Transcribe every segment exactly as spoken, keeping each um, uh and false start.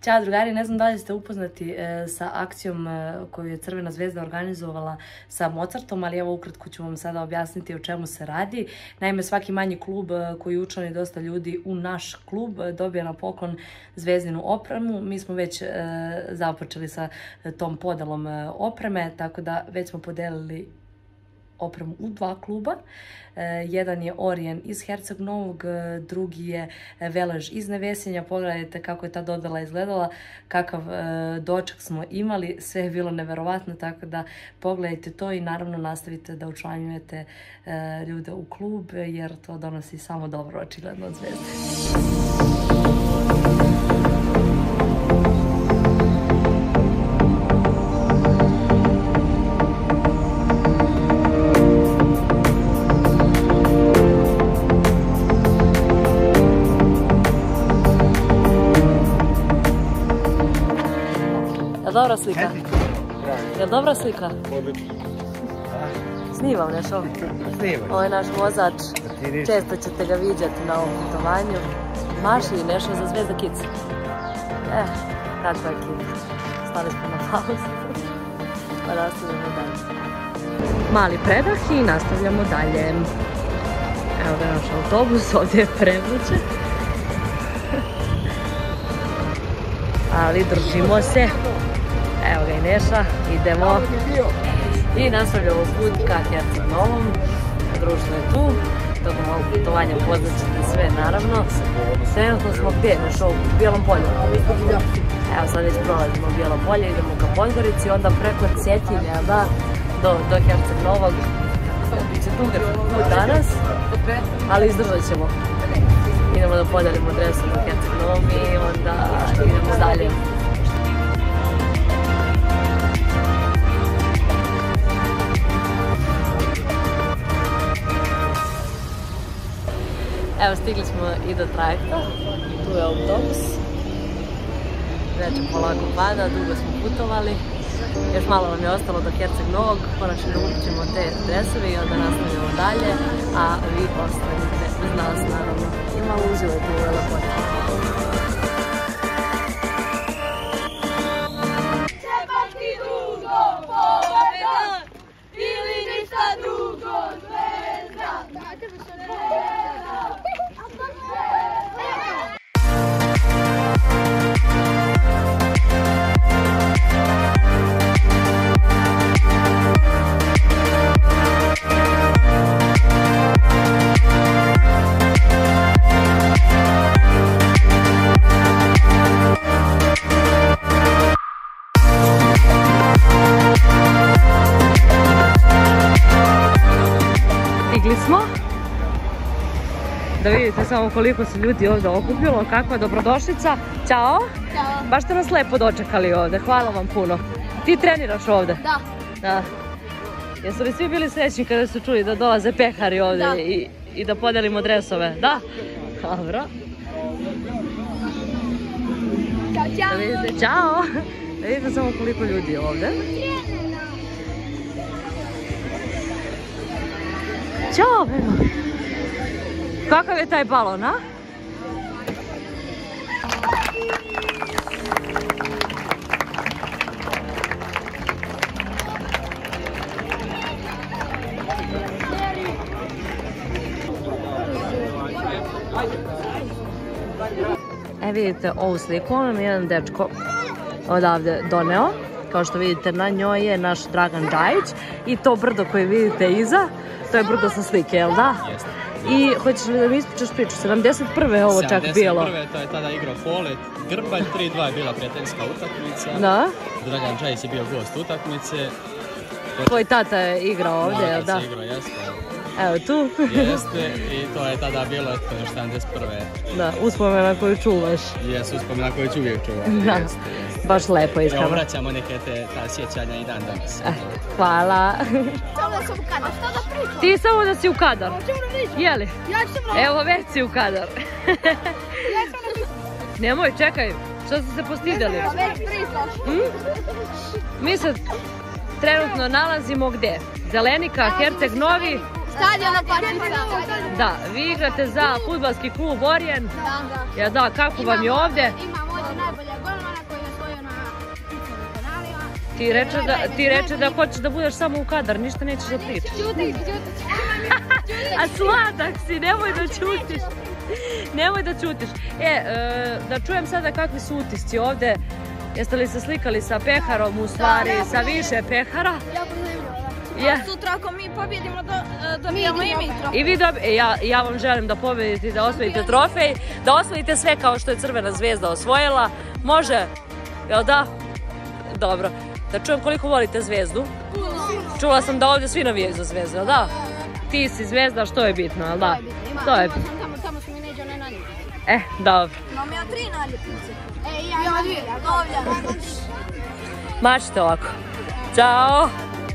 Ćao drugari, ne znam da li ste upoznati e, sa akcijom e, koju je Crvena zvezda organizovala sa Mozartom, ali evo ukratko ću vam sada objasniti o čemu se radi. Naime, svaki manji klub e, koji učlani dosta ljudi u naš klub e, dobija na poklon zvezdinu opremu. Mi smo već e, započeli sa e, tom podelom e, opreme, tako da već smo podelili opremu u dva kluba. E, jedan je Orijen iz Herceg Novog, e, drugi je Velež iz Nevesinja. Pogledajte kako je ta dodala izgledala, kakav e, doček smo imali, sve je bilo neverovatno, tako da pogledajte to i naravno nastavite da učlanjujete e, ljude u klub, jer to donosi samo dobro očigledno od Zvezde. Dobra slika? Je li dobra slika? Odlično. Snimam nešto? Snimam. Ovo je naš vozač. Često ćete ga vidjeti na ovom putovanju. Maši nešto za Zvezda Kids. Eh, kakva je Kids. Stali smo na pauzu. Pa nastavljamo dalje. Mali predah i nastavljamo dalje. Evo ga naš autobus, ovdje je prevučen. Ali držimo se. Evo ga i Neša, idemo i nastavljamo put ka Herceg Novom. Društvo je tu, tokom ovog putovanja upoznat ćete sve naravno. Trenutno smo gdje, Nešo, u Bijelom polju. Evo sad već prolazimo u Bijelo polje, idemo ka Podgorici, onda preko Cetinja da, do, do Herceg Novog. Biće dugar put danas, ali izdržat ćemo. Idemo da podelimo dresom u Herceg Novom i onda idemo dalje. Evo, stigli smo i do trajekta, tu je autobus, večer polako pada, dugo smo putovali, još malo nam je ostalo do Herceg Novog, konačno naučimo te dresove i onda nastavljamo dalje, a vi ostanite uz nas naravno i malo uživajte u ovoj lepoti. Treba ti dugo pobjeda ili ništa drugo Zvezda. Stigli smo. Da vidite samo koliko se ljudi ovdje okupilo, kakva dobrodošlica. Ćao. Ćao. Baš ste nas lepo dočekali ovdje, hvala vam puno. Ti treniraš ovdje? Da. Da. Jesu li svi bili srećni kada su čuli da dolaze pehari ovdje Da. i, i da podelimo dresove? Da? Dobro. Ćao, Da ćao. vidite, čao. Da vidite samo koliko ljudi je ovdje. Ćao, Beno. Kakav je taj balon, a? E, vidite ovu sliku, nam je jedan dečko odavde doneo. Kao što vidite, na njoj je naš Dragan Džajić i to brdo koje vidite iza, to je brdo sa slike, jel da? Jeste. I hoćeš li da mi ispričaš priču? sedamdeset prve je ovo čak bilo. sedamdeset prve to je tada igrao Folet, Grbalj, tri dva je bila prijateljska utakmica. Da? Dragan Džajić je bio gost utakmice. Tvoj tata je igrao ovdje, jel da? Moj tata se igrao, jeste. Evo tu. Jeste, i to je tada bilo to je sedamdeset prve. Da, uspomena koju čuvaš. Jesu uspomena koju ću uvijek čuvam. Da. Jeste, jeste. Baš lepo Evo, iskreno. vraćamo neke te ta sjećanja i dan danas. Eh, hvala. Samo da sam u kadar, šta da pričam? Ti samo da si u kadar. Čemu da pričam? Jeli? Ja ću sam na... Evo već si u kadar. Ja sam na... Nemoj, čekaj. Što ste se postidjeli? Već pričaš. Mi se trenutno nalazimo gdje? Zelenika, Herceg Novi. Stadion na Patica. Da, vi igrate za fudbalski klub Orijen. Da, da. Ja da, kako vam je ovdje? Imam ovdje najbolje golmana, Ti reče da, ti reče da hoćeš da budeš samo u kadar, ništa nećeš da pričaš. Ćuti, ćuti. A sladak si, nemoj da ćutiš. Nemoj da ćutiš. E, da čujem sada kakvi su utisci ovde. Jeste li se slikali sa peharom, u stvari, sa više pehara? Jako zanimljivo, da. Ja. A sutra ako mi pobjedimo, dobijamo i mi trofej. I vi dobijete, ja, ja vam želim da pobedite i da osvojite trofej, da osvojite sve kao što je Crvena zvezda osvojila. Može? Jel da? Dobro. Da čujem koliko volite Zvezdu. Čula sam da ovdje svi navijaju za Zvezdu, jel da? Ti si Zvezda, što je bitno, jel da? To je bitno. Tamo su mi neđe one naljepnice. Eh, dobro. Imam ja tri naljepnice. E, ja imam dvije. Dobljam. Mačite ovako. Ćao!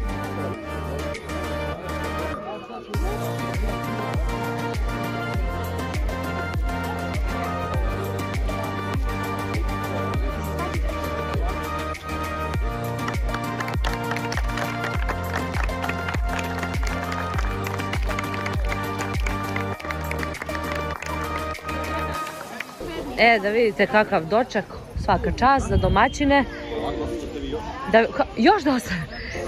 E, da vidite kakav doček, svaka čast za domaćine. Da, ka, još da ostane.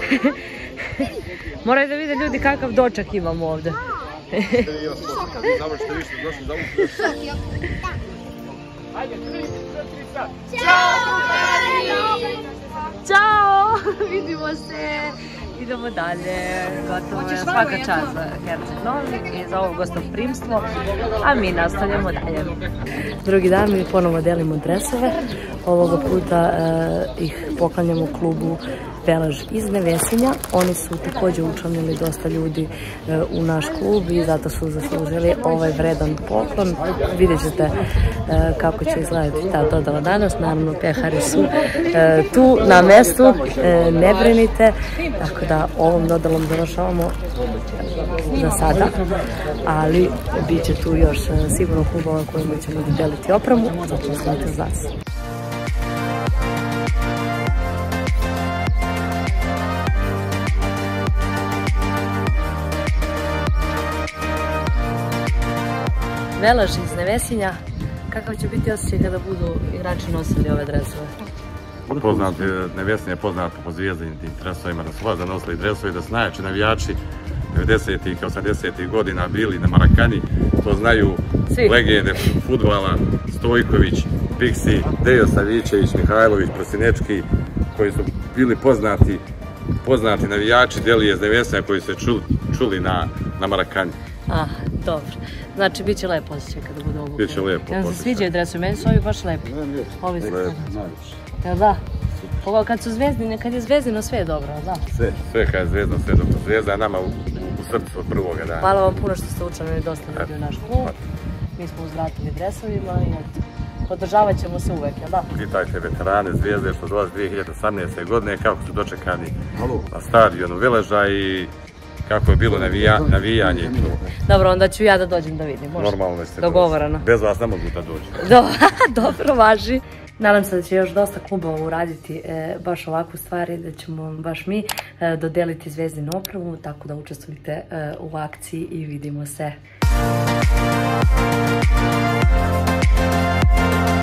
Moraju da vide ljudi kakav doček imamo ovde. Ćao! Vidimo se! Idemo dalje, gotovo je, svaka čast za Herceg Novi i za ovo gostoprimstvo, a mi nastavljamo dalje. Drugi dan mi ponovo delimo dresove, ovoga puta e, ih poklanjamo klubu Velež iz Nevesinja. Oni su također učlanili dosta ljudi e, u naš klub i zato su zaslužili ovaj vredan poklon. Vidjet ćete e, kako će izgledati ta dodala danas, naravno pehari su e, tu na mestu, e, ne brinite, tako da ovom dodalom završavamo za sada, ali bit će tu još sigurno klubova kojima ćemo deliti opremu, zato ostanite uz nas. Velež iz Nevesinja, kakav će biti osjećaj kada budu igrači nosili ove dresove? Poznat, Nevesinje je poznat po zvijezdanim tim dresovima, da su vas nosili dresovi, da su najjači navijači devedesetih i osamdesetih godina bili na Marakani. To znaju svi legende fudbala, Stojković, Piksi, Dejo Savićević, Mihajlović, Prosinečki, koji su bili poznati, poznati navijači Delije iz Nevesinja koji su čuli, čuli na, na Marakani. Ah, dobro. Znači, bit će lepo osjećaj kada bude obuke. Biće lepo. Ja se sviđaju dresovi, meni su ovi baš lepi. Ovi su jel da? Ovo kad su zvezdine, kad je zvezdino, sve je dobro, jel da? Sve, sve kad je zvezdino, sve je dobro. Zvezda je nama u, u srcu od prvoga dana. Hvala vam puno što ste učlanili dosta ljudi u naš klub. Mi smo uzvratili dresovima i eto, podržavat ćemo se uvek, jel da? Pitajte veterane Zvijezde što dolaze dvije hiljade osamnaeste. godine, kako su dočekani na stadionu Veleža i kako je bilo navija, navijanje. Dobro, onda ću ja da dođem da vidim, može? Normalno ste dogovorano. Dođe. Bez vas ne mogu da dođe. Do, dobro, važi. Nadam se da će još dosta klubova uraditi e, baš ovakvu stvari, da ćemo baš mi e, dodeliti zvezdinu opremu, tako da učestvujte e, u akciji i vidimo se.